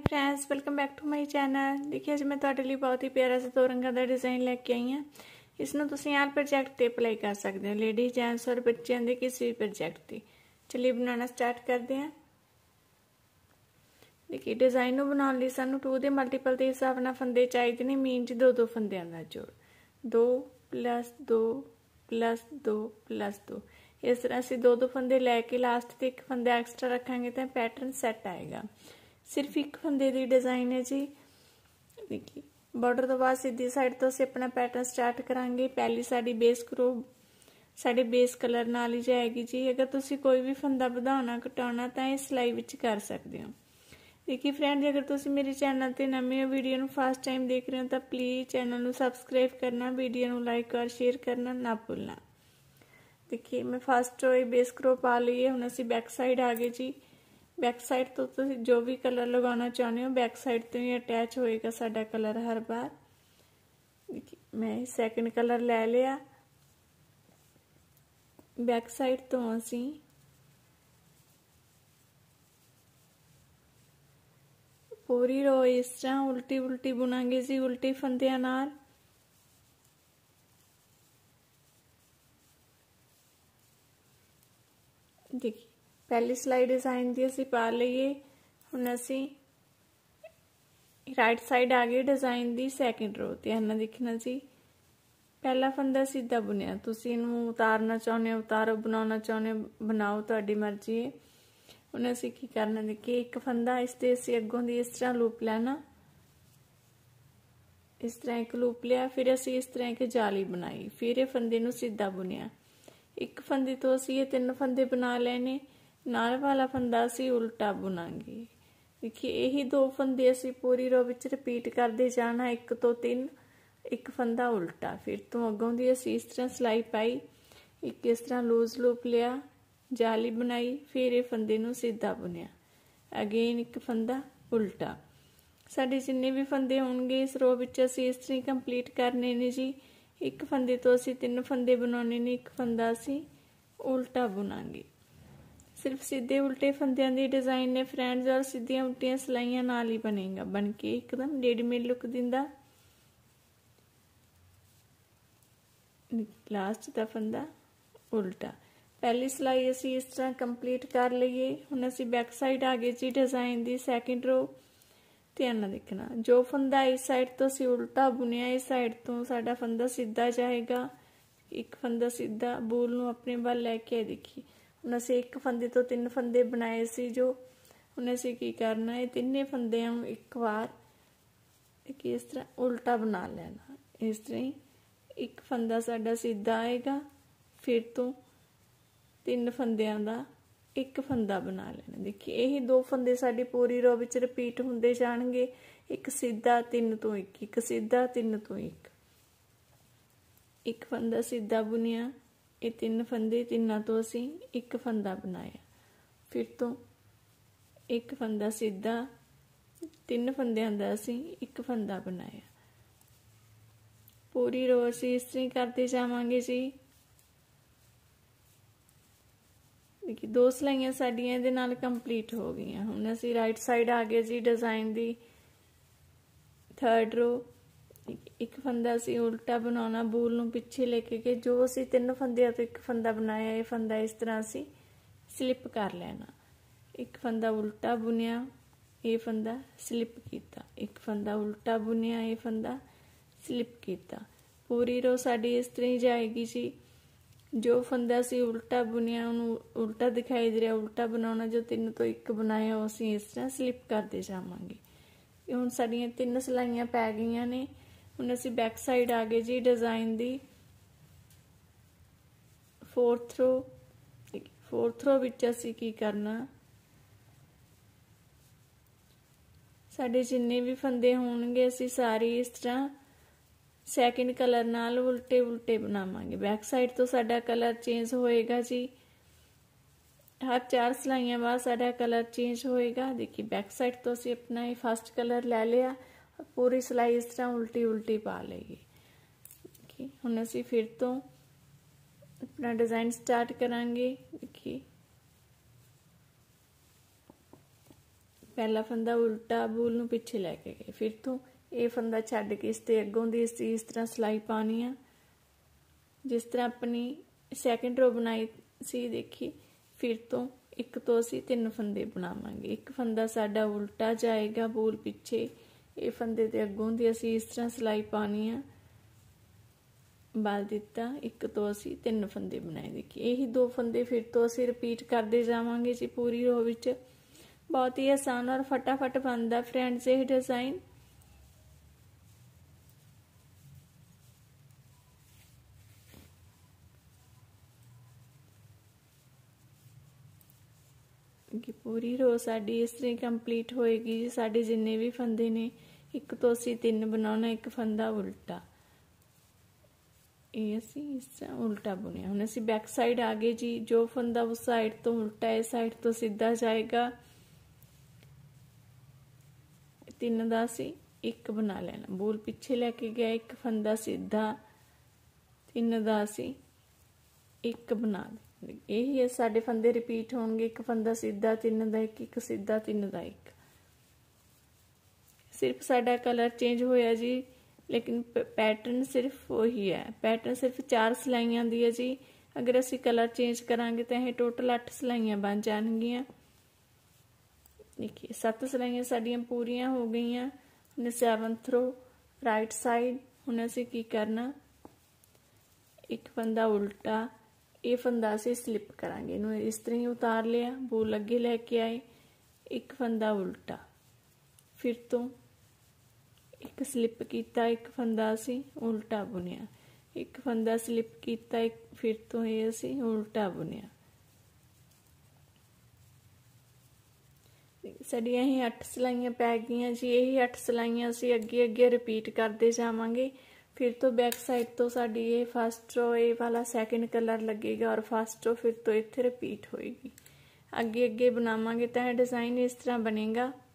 Friends, welcome back to my channel. देखिए अज मैं तुहाडे लिए बहुत ही प्यारा सा 2 रंगों का डिज़ाइन लैके आई हाँ। इसनूं तुसीं हर प्रोजैक्ट ते अप्लाई कर सकते हो, लेडीज जेंट्स और बच्चों के किसी भी प्रोजैक्ट ते। चलिए बनाना स्टार्ट करते हैं। देखिए डिज़ाइन नूं बनाउण लई सानूं 2 के मल्टीपल के हिसाब नाल फंदे चाहिए ने। मीन 2 फंदियां दा जोड़ 2 + 2 + 2 + 2। इस तरह असीं 2 फंदे लैके लास्ट ते एक फंदा एक्सट्रा रखांगे तो पैटर्न सैट आएगा। सिर्फ एक फंदे की डिज़ाइन है जी। देखिए बॉर्डर तो बाद सीधी साइड तो असीं अपना पैटर्न स्टार्ट करांगे। पहली साडी बेस करो साडे बेस कलर नाल ही जाएगी जी। अगर तुसीं कोई भी फंदा वधाउणा घटाउणा तां इह सिलाई विच कर सकदे हो। देखिए फ्रेंड्स, अगर तुसीं मेरे चैनल ते नवे हो, वीडियो नूं फर्स्ट टाइम देख रहे हो तो प्लीज़ चैनल नूं सबसक्राइब करना, वीडियो नूं लाइक और शेयर करना ना भुलना। देखिए मैं फर्स्ट रो बेस करो पा ली है। हुण असीं बैक साइड आ गए जी। बैक साइड तो तुसीं जो भी कलर लगाना चाहते हो बैक साइड तो ही अटैच होएगा साडा कलर हर बार। देखिए मैं सैकेंड कलर ले लिया। बैक साइड तो असीं पूरी रो इस तरह उल्टी उल्टी बुनांगे जी, उल्टी फंदियां नाल। देखिए पहली सिलाई डिजाइन दी असीं पा लईए। हुण असीं राइट साइड आ गए डिजाइन दी सैकेंड रो। ध्यान नाल देखना जी। पहला फंदा सीधा बुनिया, तुसीं इहनूं उतारना चाहुंदे हो उतारो, बनाउणा चाहुंदे हो बनाओ, तुहाडी मर्जी है। हुण असीं की करना, देखिए एक फंदा इस ते असीं अग्गों दी इस तरह लूप लेना, इस तरह एक लूप लिया, फिर असीं इस तरह एक जाली बनाई, फिर ये फंदे नूं सीधा बुनिया। एक फंदे तो असीं ये 3 फंदे बना लेने, नाल वाला फंदा असीं उल्टा बुनांगे। देखिए यही 2 फंदे असीं पूरी रो विच रिपीट करते जाना, 1 तो 3, एक फंदा उल्टा। फिर तो अगों दी असीं इस तरह सिलाई पाई, एक इस तरह लूज लूप लिया, जाली बनाई, फिर ये फंदे नूं सीधा बुनिया, अगेन एक फंदा उल्टा। साडे जिन्ने भी फंदे होणगे इस रो विच असीं इस तरह कंप्लीट करने ने जी। एक फंदे तो असीं 3 फंदे बनाने ने, एक फंदा असीं उल्टा बुनांगे। सिर्फ सीधे उल्टे फंदियां दी डिजाइन ने फ्रेंड्स, और सीधियां उल्टियां सिलाइयां नाल ही बनेगा, बन के एकदम रेडीमेड लुक दिंदा। लास्ट दा फंदा उल्टा। पहली सिलाई असीं इस तरह कंप्लीट कर लईए। हुण असीं बैक साइड आ गए जी डिजाइन दी सैकेंड रो। ध्यान नाल देखना, जो फंदा इस साइड तो असीं उल्टा बुनिया, इस साइड तो साडा फंदा सीधा जाएगा। एक फंदा सीधा बूल नूं अपने वाल लैके। देखिए हुण असीं एक फंदे तो 3 फंदे बनाए सी जो। हुण असीं की करना है, तिन्ने फंदियां नूं एक बार इस तरह उल्टा बना लेना। इस तरह ही एक फंदा साडा सीधा आएगा, फिर तो 3 फंदियां दा एक फंदा बना लेना। देखिए यही 2 फंदे साडी पूरी रो विच रिपीट हुंदे जाणगे, एक सीधा 3 तो 1, एक सीधा 3 तो 1, एक फंदा सीधा बुनिया, ये 3 फंदे, 3 तो असीं एक फंदा बनाया, फिर तो एक फंदा सीधा, 3 फंदियां दा असीं एक फंदा बनाया। पूरी रो असीं इस तरह करते जावांगे जी। देखिए 2 सिलाइयां साडियां इहदे नाल कंप्लीट हो गई। हुण असीं राइट साइड आ गए जी डिजाइन दी थर्ड रो। एक फंदा असीं उल्टा बनाउणा, बूल नूं पिछे लेके गए, जो असीं 3 फंदियां तो एक फंदा बनाया, ये फंदा इस तरह असीं स्लिप कर लेना। एक फंदा उल्टा बुनिया, ये फंदा स्लिप कीता, एक फंदा उल्टा बुनिया, ये फंदा स्लिप कीता। पूरी रो साडी इस तरह ही जाएगी जी। जो फंदा असीं उल्टा बुनिया उन्होंने उल्टा दिखाई दे रहा, उल्टा बनाना, जो 3 तो 1 बनाया असीं इस तरह स्लिप करते जावांगे। हुण साडियां 3 सिलाइयां पै गईयां ने। हुण असीं बैक साइड आ गए जी डिजाइन दी फोर्थ रो। फोर्थ रो विच असीं की करना, साडे जिन्ने भी फंदे होणगे असीं सारे इस तरह सैकेंड कलर नाल उल्टे उल्टे बनावांगे। बैक साइड तो साडा कलर चेंज होएगा जी, हर 4 सिलाइयां बाद साडा कलर चेंज होएगा। देखिए बैक साइड तो असीं अपना ये फर्स्ट कलर ले लिया, पूरी सिलाई इस तरह उल्टी उल्टी पा लईए। देखिए हुण असीं फिर तो अपना डिजाइन स्टार्ट करांगे। देखिए पहला फंदा उल्टा बूल नूं पिछे लैके गए, फिर तो ये फंदा छड्ड के इस ते अगों दी असीं इस तरह सिलाई पानी आ, जिस तरह अपनी सैकेंड रो बनाई सी देखी। फिर तो एक तो असीं 3 फंदे बनावांगे, एक फंदा साडा उल्टा जाएगा बूल पिछे, ये फंदे ते अगों दी असीं इस तरह सिलाई पानी आ, बाल दिता, एक तो असीं 3 फंदे बनाए देखिए। यही 2 फंदे फिर तो असीं रिपीट करते जावांगे जी पूरी रो विच। बहुत ही आसान और फटाफट बनता फ्रेंड्स यह डिजाइन। कि पूरी रो साडी इस तरह कंप्लीट होएगी जी। साडे जिन्ने भी फंदे ने एक तो असीं 3 बनाउणा, एक फंदा उल्टा, ये असीं इस तरह उल्टा बुनिया। हुण असीं बैक साइड आ गए जी। जो फंदा उस साइड तो उल्टा है साइड तो सीधा जाएगा, 3 दा असीं 1 बना लेना, बूल पिछे लैके गया, एक फंदा सीधा, 3 दा असीं 1 बना देंगे। यही है साडे फंदे रिपीट होंगे, एक फंदा सीधा, 3 दा 1, 1 सीधा, 3 दा 1। सिर्फ साडा कलर चेंज होया जी, लेकिन पैटर्न सिर्फ वही है। पैटर्न सिर्फ 4 सिलाइयां दी है जी। अगर असीं कलर चेंज करांगे तो यह टोटल 8 सिलाइयां बन जाएंगियां। देखिए 7 सिलाइयां साडियां पूरियां हो गई। हुण 7th रो राइट साइड। हुण असीं की करना, एक फंदा उल्टा, ये फंदा असीं स्लिप करांगे, इनू इस तरह ही उतार लिया, बूल अगे लैके आए, एक फंदा उल्टा, फिर तो एक स्लिप किया, एक फंदा असीं उल्टा बुनिया, एक फंदा स्लिप किया, एक फिर तो ये असीं उल्टा बुनिया। साडियां ही 8 सिलाइयां पै गईयां जी। यही 8 सिलाइयां असीं अगे अगे रिपीट करते जावांगे। फिर तो बैक साइड तो साडी ये फर्स्ट रो ये वाला सैकेंड कलर लगेगा और फर्स्ट रो फिर तो इत्थे रिपीट होएगी। अगे अगे बनावांगे तो डिजाइन इस तरह बनेगा।